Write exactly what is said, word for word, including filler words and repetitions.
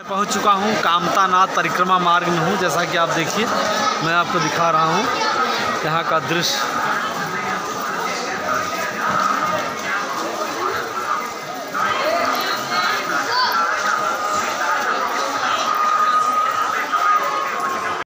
पहुंच चुका हूं, कामतानाथ परिक्रमा मार्ग में हूं। जैसा कि आप देखिए, मैं आपको दिखा रहा हूं यहाँ का दृश्य।